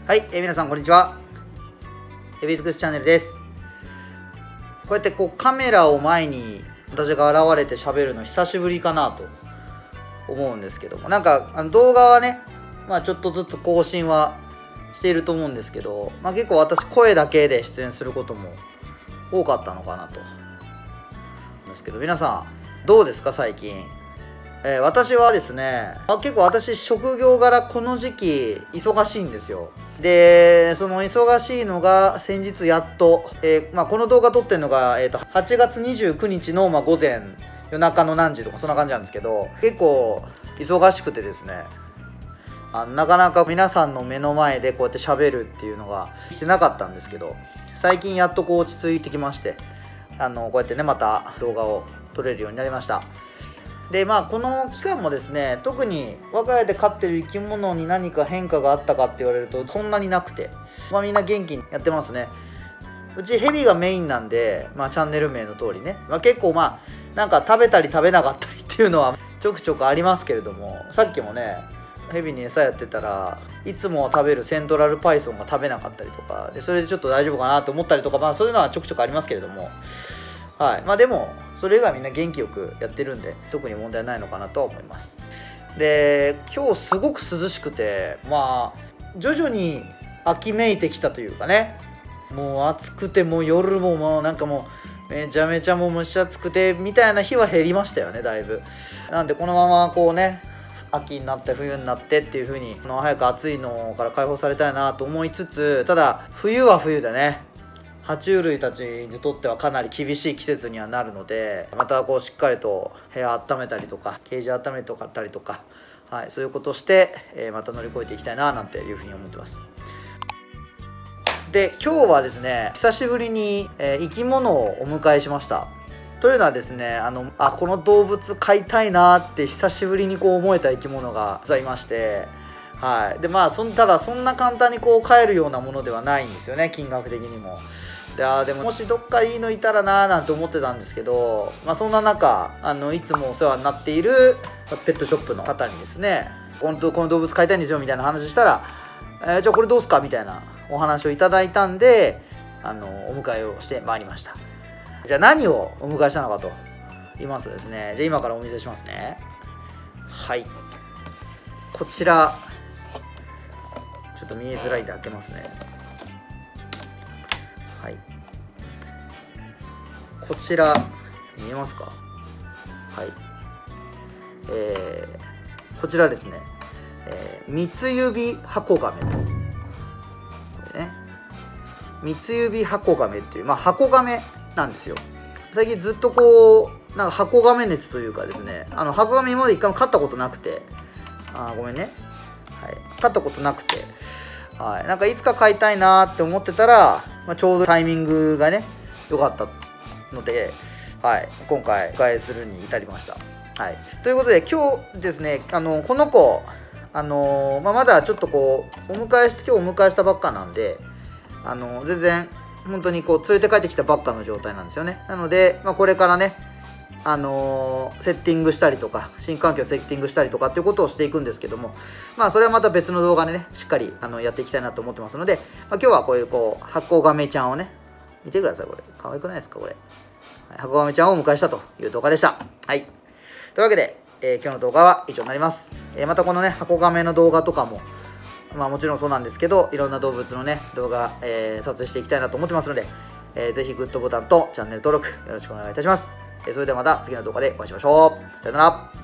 はい、皆さんこんにちは。エビ尽くしチャンネルです。こうやってカメラを前に私が現れて喋るの久しぶりかなと思うんですけども、なんか動画はね、ちょっとずつ更新はしていると思うんですけど、結構私声だけで出演することも多かったのかなと思うんですけど、皆さんどうですか最近。私はですね、結構私職業柄この時期忙しいんですよ。でその忙しいのが先日やっと、この動画撮ってるのが、8月29日の、午前夜中の何時とかそんな感じなんですけど、結構忙しくてですね、なかなか皆さんの目の前でこうやって喋るっていうのがしてなかったんですけど、最近やっと落ち着いてきまして、こうやってねまた動画を撮れるようになりました。でこの期間もですね、特に我が家で飼ってる生き物に何か変化があったかって言われるとそんなになくて、みんな元気にやってますね。うちヘビがメインなんで、チャンネル名の通りね、結構なんか食べたり食べなかったりっていうのはちょくちょくありますけれども、さっきもねヘビに餌やってたらいつも食べるセントラルパイソンが食べなかったりとかで、それでちょっと大丈夫かなと思ったりとか、そういうのはちょくちょくありますけれども、はい、でもそれ以外みんな元気よくやってるんで特に問題ないのかなとは思います。で今日すごく涼しくて、徐々に秋めいてきたというかね、もう暑くてもう夜もなんかもうめちゃめちゃもう蒸し暑くてみたいな日は減りましたよね、だいぶ。なんでこのまま秋になって冬になってっていう風に早く暑いのから解放されたいなと思いつつ、ただ冬は冬でね、爬虫類たちにとってはかなり厳しい季節にはなるので、またしっかりと部屋温めたりとかケージ温めたりとか、そういうことをして、また乗り越えていきたいななんていうふうに思ってます。で今日はですね、久しぶりに、生き物をお迎えしました。というのはですね、この動物飼いたいなって久しぶりに思えた生き物が実はいまして、でただそんな簡単に飼えるようなものではないんですよね、金額的にも。でもしどっかいいのいたらなーなんて思ってたんですけど、そんな中いつもお世話になっているペットショップの方にですね、この動物飼いたいんですよみたいな話したら、じゃあこれどうすかみたいなお話をいただいたんで、お迎えをしてまいりました。じゃあ何をお迎えしたのかと言いますとですね、じゃあ今からお見せしますね。はい、こちらちょっと見えづらいんで開けますね。はい、こちら見えますか。はい、こちらですね、三つ指ハコガメと、これね、三つ指ハコガメっていうハコガメなんですよ。最近ずっとなんかハコガメ熱というかですね、ハコガメ今まで一回も飼ったことなくて、ごめんね、飼ったことなくて、なんかいつか飼いたいなって思ってたら、ちょうどタイミングがね良かったので、今回お迎えするに至りました。ということで今日ですね、この子まだちょっと今日お迎えしたばっかなんで、全然本当に連れて帰ってきたばっかの状態なんですよね。なので、これからねセッティングしたりとか新環境セッティングしたりとかっていうことをしていくんですけども、それはまた別の動画でねしっかりやっていきたいなと思ってますので、今日はこういうハコガメちゃんをね見てください。これ可愛くないですかこれ。ハコガメちゃんをお迎えしたという動画でした。というわけで、今日の動画は以上になります。またこのねハコガメの動画とかももちろんそうなんですけど、いろんな動物のね動画、撮影していきたいなと思ってますので、ぜひグッドボタンとチャンネル登録よろしくお願いいたします。それではまた次の動画でお会いしましょう。さよなら。